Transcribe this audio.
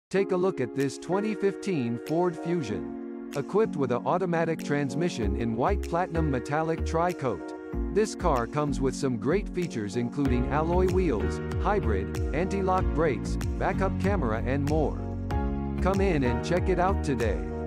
Take a look at this 2015 Ford Fusion. Equipped with an automatic transmission in white platinum metallic tri-coat. This car comes with some great features including alloy wheels, hybrid, anti-lock brakes, backup camera and more. Come in and check it out today.